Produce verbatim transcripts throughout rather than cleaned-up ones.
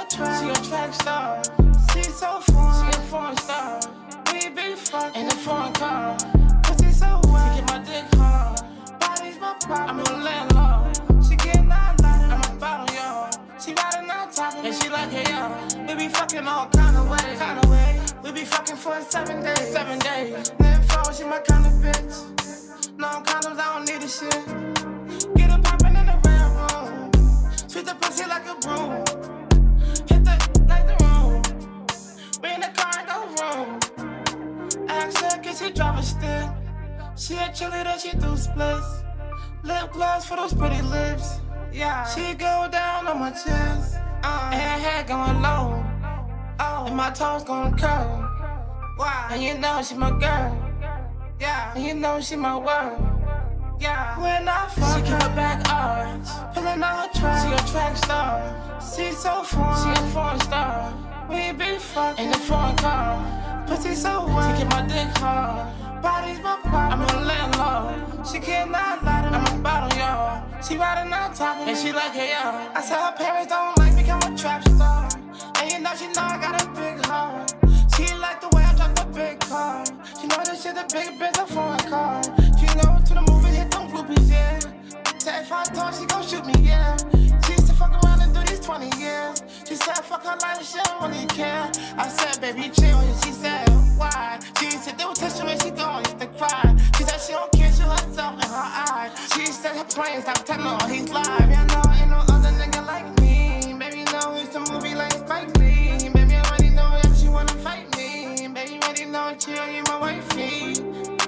track. She a track star. She's so foreign. She a foreign star. We be fucking In a foreign car. pussy so She wet. get my dick hard. Body's my I'm problem. a landlord. She getting out loud. I'm a bottle, y'all. She riding on top of me. And she like, hey, y'all. We be fucking all kind of way, kind of way. We be fucking for seven days. Seven days. Then fall, she my kind of bitch. No condoms, I don't need a shit. Get her poppin' in the red room. Sweep the pussy like a broom. Hit the like the room. We in the car and go room. Ask her, can she drive a stick? She a cheerleader, she do splits. Lip gloss for those pretty lips. Yeah, she go down on my chest. Uh, and her head going low. Oh, and my toes going curl. Why? And you know she my girl. Yeah, and you know she my world. Yeah, when I fuck She keep her her back arch. pulling out her track. She a track star. She's so She foreign. a foreign star. We be fucking In a foreign car. pussy so She wet. get my dick hard. Body's my I'm problem. a landlord. She cannot lie to I'm me. a bottle, y'all. She riding on top of me. And she like, hey, y'all. I said her parents don't like me, I'm a trap star. And you know she know I got a big heart. She like the way I drive the big car. She know this shit a big bitch, a foreign car. She know to the movie, hit them groupies, yeah. Said if I talk, she gon' shoot me, yeah. She used to fuck around and do these twenty years. She said fuck her life, she don't really care. I said, baby, chill, and she said, why? She said, they were touching me, she gon' used to cry. She said she don't care, she herself in her eyes. She said her plane, stop telling her he's live. Yeah, no, ain't no other nigga like me. Baby, no, it's a movie like Spike Lee. Baby, I already know that she wanna fight me. Baby, already know chill, you my wifey.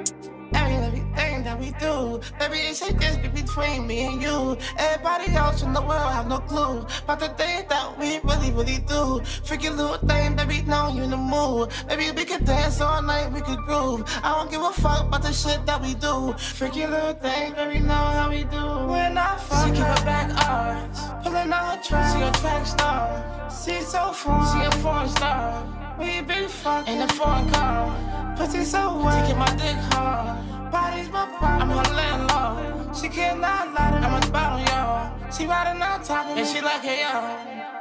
Everything that we do, baby, it should just be between me and you. Everybody else in the world have no clue about the things that we really, really do. Freaky little thing, baby, know you in the mood. Baby, we could dance all night, we could groove. I don't give a fuck about the shit that we do. Freaky little thing, baby, know how we do. When I fuck She keep her her back arch. pulling out her track. She a track star. She's so She foreign. a foreign star. We be fucking In a foreign car. pussy so She wet. get my dick hard. Body's my I'm problem. a landlord. She cannot lie to I'm me. a bottle, y'all. She riding on top of me. And she like, hey, y'all.